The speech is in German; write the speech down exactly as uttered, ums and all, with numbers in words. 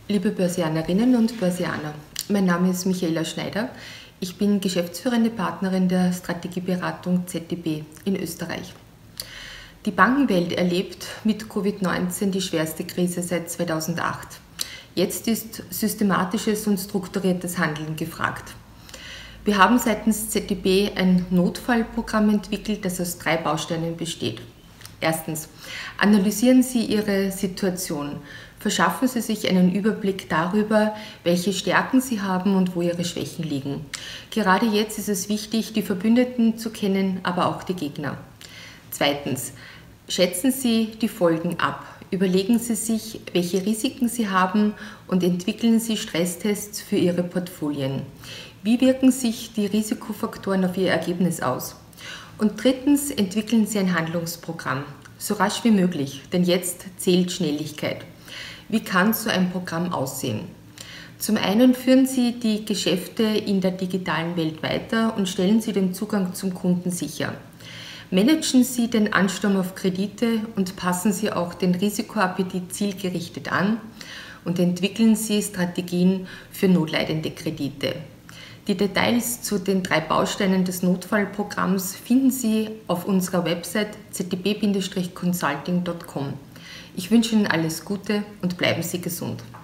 Liebe Börsianerinnen und Börsianer, mein Name ist Michaela Schneider. Ich bin geschäftsführende Partnerin der Strategieberatung Z D B in Österreich. Die Bankenwelt erlebt mit Covid neunzehn die schwerste Krise seit zweitausendacht. Jetzt ist systematisches und strukturiertes Handeln gefragt. Wir haben seitens Z D B ein Notfallprogramm entwickelt, das aus drei Bausteinen besteht. Erstens, analysieren Sie Ihre Situation. Verschaffen Sie sich einen Überblick darüber, welche Stärken Sie haben und wo Ihre Schwächen liegen. Gerade jetzt ist es wichtig, die Verbündeten zu kennen, aber auch die Gegner. Zweitens, schätzen Sie die Folgen ab. Überlegen Sie sich, welche Risiken Sie haben und entwickeln Sie Stresstests für Ihre Portfolien. Wie wirken sich die Risikofaktoren auf Ihr Ergebnis aus? Und drittens, entwickeln Sie ein Handlungsprogramm, so rasch wie möglich, denn jetzt zählt Schnelligkeit. Wie kann so ein Programm aussehen? Zum einen führen Sie die Geschäfte in der digitalen Welt weiter und stellen Sie den Zugang zum Kunden sicher. Managen Sie den Ansturm auf Kredite und passen Sie auch den Risikoappetit zielgerichtet an und entwickeln Sie Strategien für notleidende Kredite. Die Details zu den drei Bausteinen des Notfallprogramms finden Sie auf unserer Website z d b Bindestrich consulting Punkt com. Ich wünsche Ihnen alles Gute und bleiben Sie gesund.